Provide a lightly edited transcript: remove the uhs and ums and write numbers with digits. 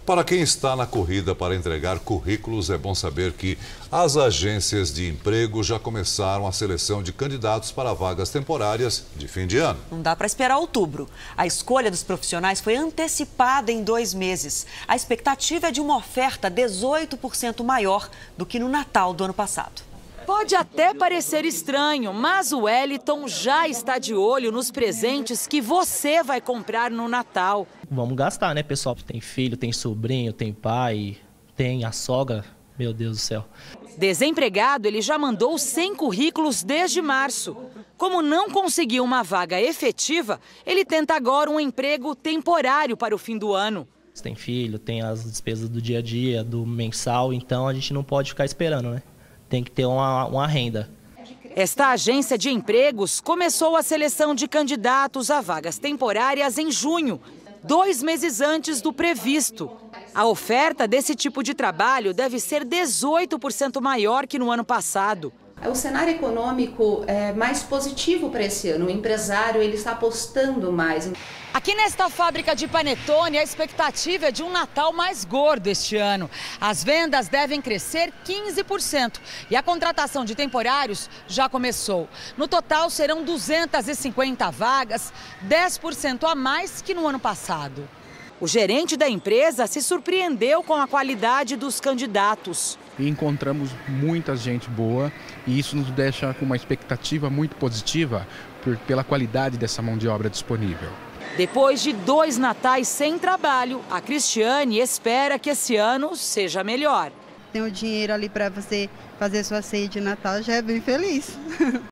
Para quem está na corrida para entregar currículos, é bom saber que as agências de emprego já começaram a seleção de candidatos para vagas temporárias de fim de ano. Não dá para esperar outubro. A escolha dos profissionais foi antecipada em 2 meses. A expectativa é de uma oferta 18% maior do que no Natal do ano passado. Pode até parecer estranho, mas o Wellington já está de olho nos presentes que você vai comprar no Natal. Vamos gastar, né, pessoal? Tem filho, tem sobrinho, tem pai, tem a sogra. Meu Deus do céu. Desempregado, ele já mandou 100 currículos desde março. Como não conseguiu uma vaga efetiva, ele tenta agora um emprego temporário para o fim do ano. Tem filho, tem as despesas do dia a dia, do mensal, então a gente não pode ficar esperando, né? Tem que ter uma renda. Esta agência de empregos começou a seleção de candidatos a vagas temporárias em junho, 2 meses antes do previsto. A oferta desse tipo de trabalho deve ser 18% maior que no ano passado. O cenário econômico é mais positivo para esse ano. O empresário ele está apostando mais. Aqui nesta fábrica de panetone, a expectativa é de um Natal mais gordo este ano. As vendas devem crescer 15% e a contratação de temporários já começou. No total, serão 250 vagas, 10% a mais que no ano passado. O gerente da empresa se surpreendeu com a qualidade dos candidatos. E encontramos muita gente boa e isso nos deixa com uma expectativa muito positiva pela qualidade dessa mão de obra disponível. Depois de 2 natais sem trabalho, a Cristiane espera que esse ano seja melhor. Tem o dinheiro ali para você fazer sua ceia de Natal, já é bem feliz.